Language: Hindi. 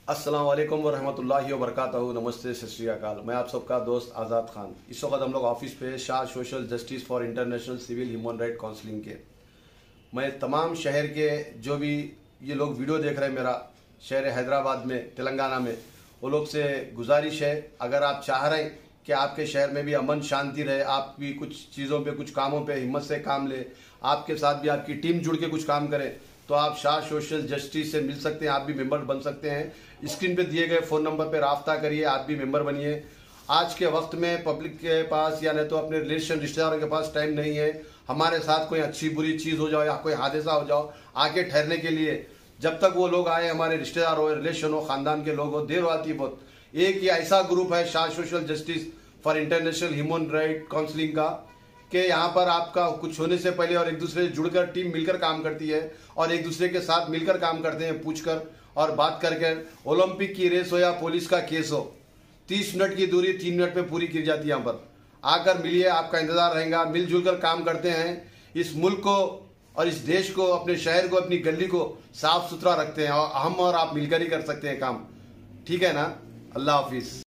अस्सलाम वालेकुम वरहमतुल्लाहि वबरकातुहू। नमस्ते, सत श्री अकाल। मैं आप सबका दोस्त आज़ाद खान। इस वक्त हम लोग ऑफिस पे Shah social justice for international civil human right counselling के मैं तमाम शहर के जो भी ये लोग वीडियो देख रहे हैं, मेरा शहर हैदराबाद में, तेलंगाना में, वो लोग से गुजारिश है, अगर आप चाह रहे हैं कि आपके शहर में भी अमन शांति रहे, आप भी कुछ चीज़ों पे, कुछ कामों पे हिम्मत से काम ले, आपके साथ भी आपकी टीम जुड़ के कुछ काम करे, तो आप शाह सोशल जस्टिस से मिल सकते हैं। आप भी मेंबर बन सकते हैं। स्क्रीन पे दिए गए फ़ोन नंबर पे राब्ता करिए, आप भी मेंबर बनिए। आज के वक्त में पब्लिक के पास या नहीं तो अपने रिश्तेदारों के पास टाइम नहीं है। हमारे साथ कोई अच्छी बुरी चीज़ हो जाओ या कोई हादसा हो जाओ, आके ठहरने के लिए जब तक वो लोग आए, हमारे रिश्तेदार हो, रिलेशन हो, ख़ानदान के लोग हो, देर आती है बहुत। एक ये ऐसा ग्रुप है Shah social justice for international human right counselling का, कि यहाँ पर आपका कुछ होने से पहले और एक दूसरे से जुड़कर टीम मिलकर काम करती है और एक दूसरे के साथ मिलकर काम करते हैं, पूछकर और बात करके। ओलंपिक की रेस हो या पुलिस का केस हो, 30 मिनट की दूरी 3 मिनट में पूरी की जाती है। यहाँ पर आकर मिलिए, आपका इंतजार रहेगा। मिलजुल कर काम करते हैं, इस मुल्क को और इस देश को, अपने शहर को, अपनी गली को साफ सुथरा रखते हैं और हम और आप मिलकर ही कर सकते हैं काम। ठीक है ना? अल्लाह हाफिज।